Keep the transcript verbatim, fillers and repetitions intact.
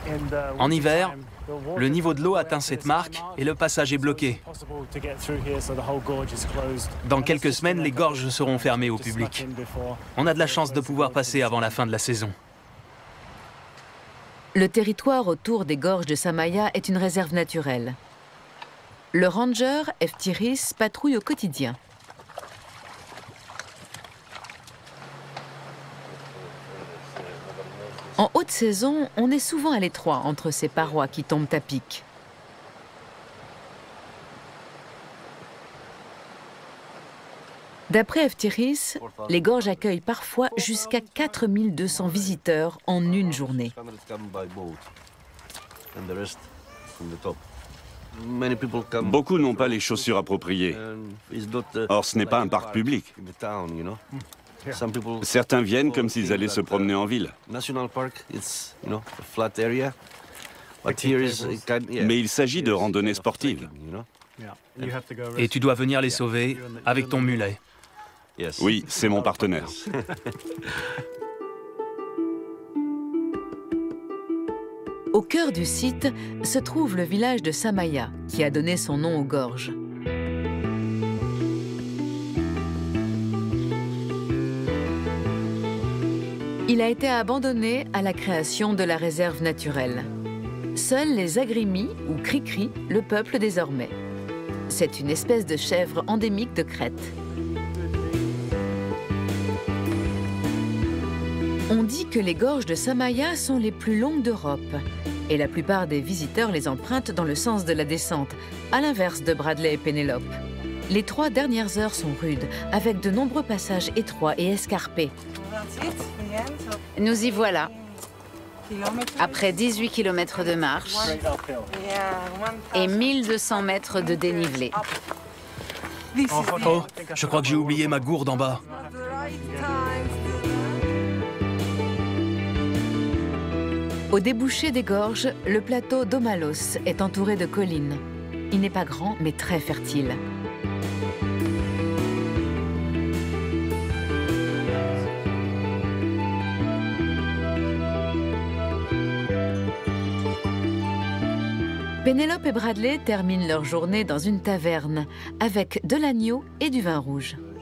En hiver, le niveau de l'eau atteint cette marque et le passage est bloqué. Dans quelques semaines, les gorges seront fermées au public. On a de la chance de pouvoir passer avant la fin de la saison. Le territoire autour des gorges de Samaia est une réserve naturelle. Le ranger Eftiris patrouille au quotidien. En haute saison, on est souvent à l'étroit entre ces parois qui tombent à pic. D'après Eftiris, les gorges accueillent parfois jusqu'à quatre mille deux cents visiteurs en une journée. Beaucoup n'ont pas les chaussures appropriées. Or, ce n'est pas un parc public. Certains viennent comme s'ils allaient se promener en ville. Mais il s'agit de randonnée sportive. Et tu dois venir les sauver avec ton mulet. Oui, c'est mon partenaire. Au cœur du site se trouve le village de Samaia, qui a donné son nom aux gorges. Il a été abandonné à la création de la réserve naturelle. Seuls les agrimis ou cri-cri le peuplent désormais. C'est une espèce de chèvre endémique de Crète. On dit que les gorges de Samaia sont les plus longues d'Europe et la plupart des visiteurs les empruntent dans le sens de la descente, à l'inverse de Bradley et Pénélope. Les trois dernières heures sont rudes, avec de nombreux passages étroits et escarpés. Nous y voilà. Après dix-huit kilomètres de marche et mille deux cents mètres de dénivelé. Oh, je crois que j'ai oublié ma gourde en bas. Au débouché des gorges, le plateau d'Omalos est entouré de collines. Il n'est pas grand, mais très fertile. Pénélope et Bradley terminent leur journée dans une taverne avec de l'agneau et du vin rouge.